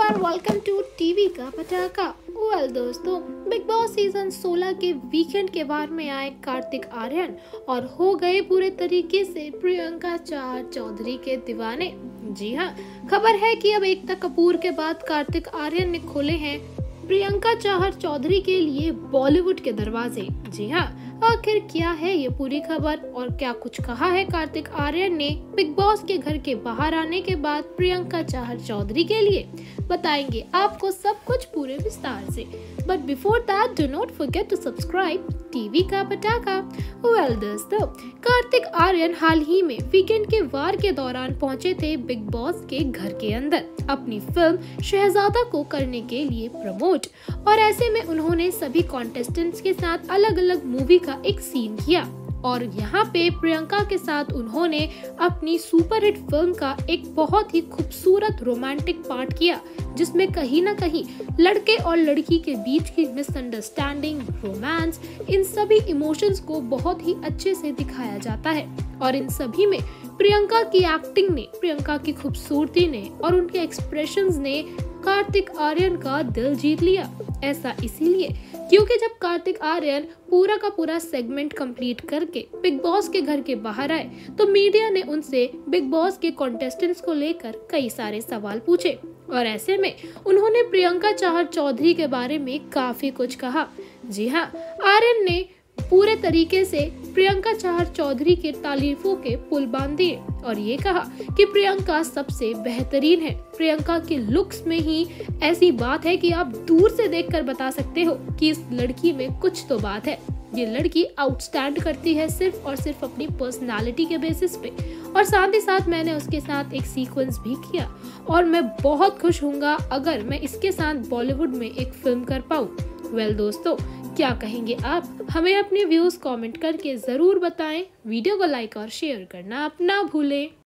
And welcome to TV का पटाखा। दोस्तों, बिग बॉस सीजन 16 के वीकेंड के बार में आए कार्तिक आर्यन और हो गए पूरे तरीके से प्रियंका चौधरी के दीवाने। जी हाँ, खबर है कि अब एकता कपूर के बाद कार्तिक आर्यन ने खोले हैं प्रियंका चौधरी के लिए बॉलीवुड के दरवाजे। जी हाँ, आखिर क्या है ये पूरी खबर और क्या कुछ कहा है कार्तिक आर्यन ने बिग बॉस के घर के बाहर आने के बाद प्रियंका चौधरी के लिए, बताएंगे आपको सब कुछ पूरे विस्तार से। But before that do not forget to subscribe TV का पटाखा। दोस्तों, कार्तिक आर्यन हाल ही में वीकेंड के वार के दौरान पहुंचे थे बिग बॉस के घर के अंदर अपनी फिल्म शहजादा को करने के लिए प्रमोट, और ऐसे में उन्होंने सभी कॉन्टेस्टेंट्स के साथ अलग अलग मूवी का एक सीन किया और यहाँ पे प्रियंका के साथ उन्होंने अपनी सुपरहिट फिल्म का एक बहुत ही खूबसूरत रोमांटिक पार्ट किया, जिसमें कहीं ना कहीं लड़के और लड़की के बीच की मिसअंडरस्टैंडिंग, रोमांस, इन सभी इमोशंस को बहुत ही अच्छे से दिखाया जाता है। और इन सभी में प्रियंका की एक्टिंग ने, प्रियंका की खूबसूरती ने और उनके एक्सप्रेशंस ने कार्तिक आर्यन का दिल जीत लिया। ऐसा इसीलिए क्योंकि जब कार्तिक आर्यन पूरा का पूरा सेगमेंट कंप्लीट करके बिग बॉस के घर के बाहर आए तो मीडिया ने उनसे बिग बॉस के कॉन्टेस्टेंट्स को लेकर कई सारे सवाल पूछे, और ऐसे में उन्होंने प्रियंका चौधरी के बारे में काफी कुछ कहा। जी हाँ, आर्यन ने पूरे तरीके से प्रियंका चौधरी के तारीफों के पुल बांध दिए और ये कहा कि प्रियंका सबसे बेहतरीन है। प्रियंका के लुक्स में ही ऐसी बात है कि आप दूर से देखकर बता सकते हो कि इस लड़की में कुछ तो बात है। ये लड़की आउटस्टैंड करती है सिर्फ और सिर्फ अपनी पर्सनालिटी के बेसिस पे, और साथ ही साथ मैंने उसके साथ एक सीक्वेंस भी किया और मैं बहुत खुश हूँगा अगर मैं इसके साथ बॉलीवुड में एक फिल्म कर पाऊँ। दोस्तों, क्या कहेंगे आप? हमें अपने व्यूज कमेंट करके जरूर बताएं। वीडियो को लाइक और शेयर करना आप ना भूलें।